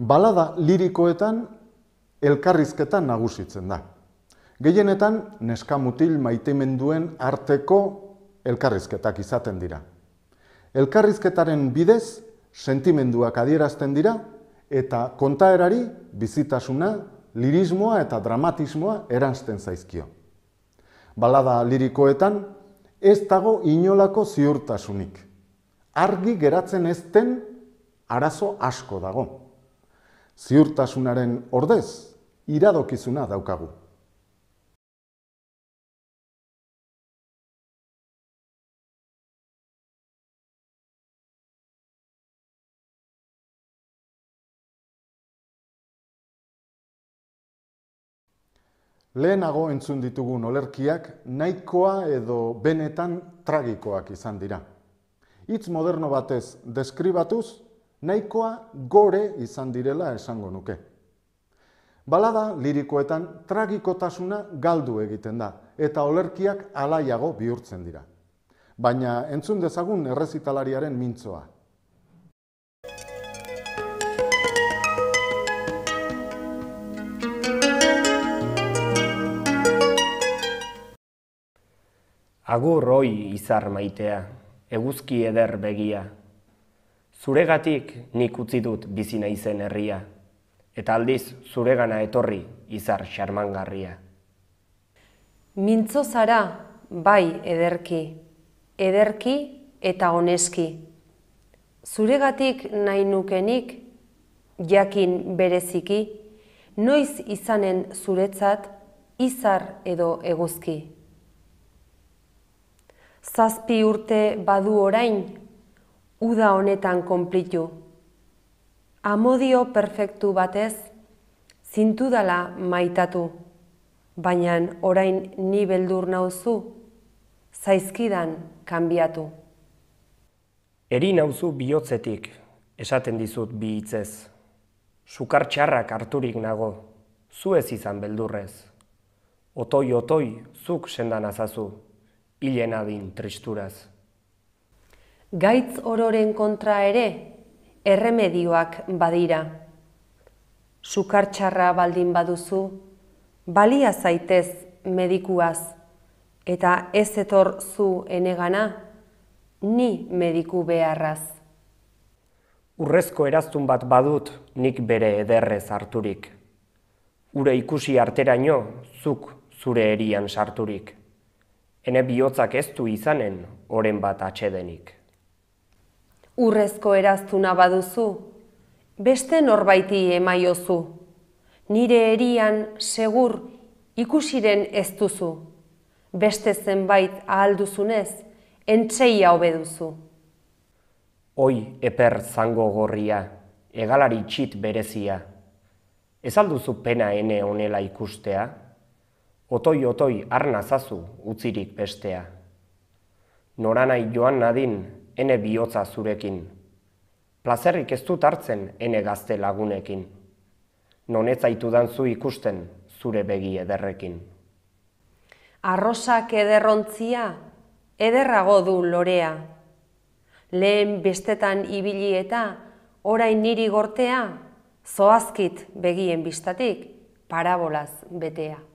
Balada lirikoetan elkarrizketan nagusitzen da. Gehienetan neska-mutil maitemenduen arteko elkarrizketak izaten dira. Elkarrizketaren bidez sentimenduak adierazten dira eta kontaerari bizitasuna, lirismoa eta dramatismoa eransten zaizkio. Balada lirikoetan ez dago inolako ziurtasunik. Argi geratzen ez den arazo asko dago. Ziurtasunaren ordez, iradokizuna daukagu. Lehenago entzun ditugun olerkiak nahikoa edo benetan tragikoak izan dira. Hitz moderno batez deskribatuz, nahikoa gore izan direla esango nuke. Balada lirikoetan tragikotasuna galdu egiten da eta olerkiak alaiago bihurtzen dira. Baina entzun dezagun errezitalariaren mintzoa. Agur hoi izar maitea, eguzki eder begia. Zuregatik nik utzi dut bizi naizen herria, eta aldiz zuregana etorri izar xarmangarria. Mintzo zara, bai ederki, ederki eta oneski. Zuregatik nahi nukenik, jakin bereziki, noiz izanen zuretzat izar edo eguzki. Zazpi urte badu orain, uda honetan konplitu. Amodio perfektu batez, zintudala maitatu, baina orain ni beldur nauzu, zaizkidan kanbiatu. Eri nauzu bihotzetik, esaten dizut bi hitzez. Sukar txarrak harturik nago, zu ez izan beldurrez. Otoi, zuk sendan azazu. Hilen adin tristuraz. Gaitz ororen kontra ere, erremedioak badira. Sukartxarra baldin baduzu, balia zaitez medikuaz, eta ez etor zu enegana, ni mediku beharraz. Urrezko eraztun bat badut nik bere ederrez harturik. Ure ikusi arteraino, zuk zure erian sarturik. Ene bihotzak ez du izanen, oren bat atsedenik. Urrezko eraztuna baduzu, beste norbaiti emaiozu. Nire erian segur ikusiren ez duzu. Beste zenbait ahalduzunez, entseia hobeduzu. Hoi eper zango gorria, egalari txit berezia. Ez alduzu pena ene honela ikustea? Otoi arnazazu utzirik bestea. Noranai joan nadin, ene bihotza zurekin. Plazerrik ez dut hartzen ene gazte lagunekin. Non ez zaitudan zu ikusten zure begi ederrekin. Arrosak ederrontzia, ederrago du lorea. Lehen bestetan ibili eta, orain niri gortea, zoazkit begien bistatik, parabolaz betea.